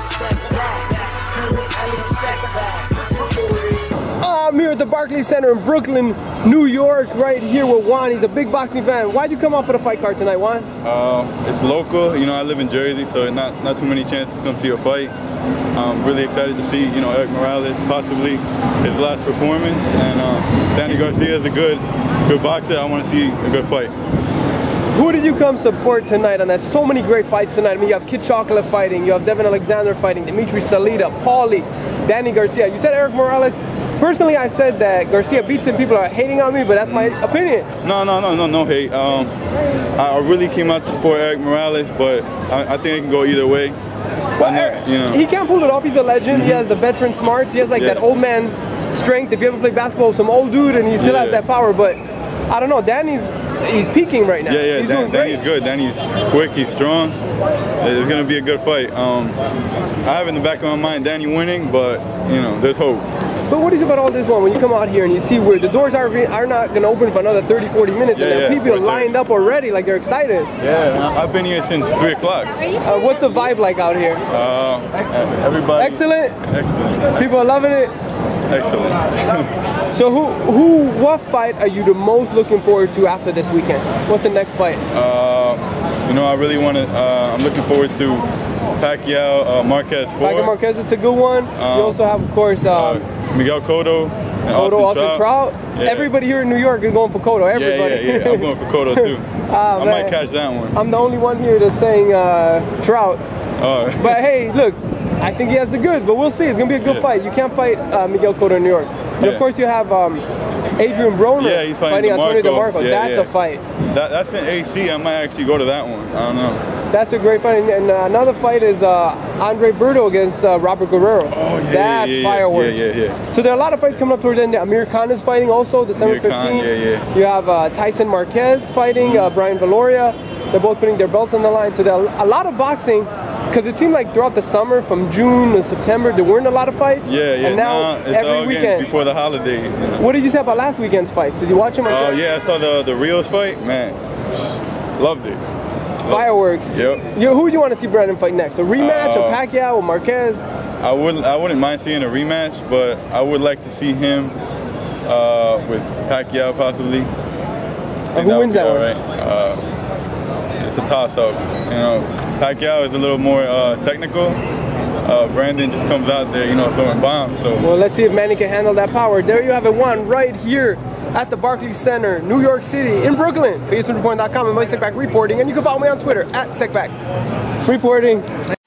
I'm here at the Barclays Center in Brooklyn, New York, right here with Juan. He's a big boxing fan. Why'd you come out for the fight card tonight, Juan? It's local. You know, I live in Jersey, so not too many chances to come see a fight. I'm really excited to see, Eric Morales, possibly his last performance. And Danny Garcia is a good boxer. I want to see a good fight. Who did you come support tonight? And there's so many great fights tonight. I mean, you have Kid Chocolate fighting, you have Devin Alexander fighting, Dimitri Salita, Paulie, Danny Garcia. You said Eric Morales. Personally, I said that Garcia beats him. People are hating on me, but that's my opinion. No hate. I really came out to support Eric Morales, but I think it can go either way. But he can't pull it off. He's a legend. He has the veteran smarts. He has like that old man strength. If you ever played basketball with some old dude, and he still has that power. But I don't know. He's peaking right now. He's doing great. Danny's good. Danny's quick. He's strong. It's gonna be a good fight. I have in the back of my mind Danny winning, but there's hope. But what is about all this one when you come out here and you see where the doors are not going to open for another 30-40 minutes and people are lined up already like they're excited? Yeah, I've been here since 3 o'clock. What's the vibe like out here? Everybody. Excellent? Excellent. People are loving it? Excellent. So what fight are you the most looking forward to after this weekend? What's the next fight? I really want to, I'm looking forward to Pacquiao, Marquez 4. Pacquiao Marquez, it's a good one. You also have, of course, Miguel Cotto. And Austin Trout. Yeah. Everybody here in New York is going for Cotto. Everybody. Yeah. I'm going for Cotto too. I might catch that one. I'm the only one here that's saying Trout. But hey, look, I think he has the goods, but we'll see. It's going to be a good fight. You can't fight Miguel Cotto in New York. And of course you have Adrian Broner he's fighting Antonio DeMarco. That's a fight. That's an AC. I might actually go to that one. I don't know. That's a great fight. And another fight is Andre Berto against Robert Guerrero. That's fireworks. Yeah. So there are a lot of fights coming up towards the end. Amir Khan is fighting also, December 15th. You have Tyson Marquez fighting Brian Valoria. They're both putting their belts on the line. So there are a lot of boxing. Because it seemed like throughout the summer, from June to September, there weren't a lot of fights. And now it's every all weekend. Before the holidays. What did you say about last weekend's fights? Did you watch them? Yeah, I saw the Rios fight. Man, loved it. Fireworks. Yep. Who do you want to see Brandon fight next? A rematch, a Pacquiao, or Marquez? I wouldn't mind seeing a rematch, but I would like to see him with Pacquiao possibly. Who wins that one? Right. It's a toss-up. Pacquiao is a little more technical. Brandon just comes out there, throwing bombs. So well, let's see if Manny can handle that power. There you have it, Juan, right here at the Barclays Center, New York City, in Brooklyn. For ESPNReport.com and Mike Sekbak reporting, and you can follow me on Twitter at Sekbak. Reporting.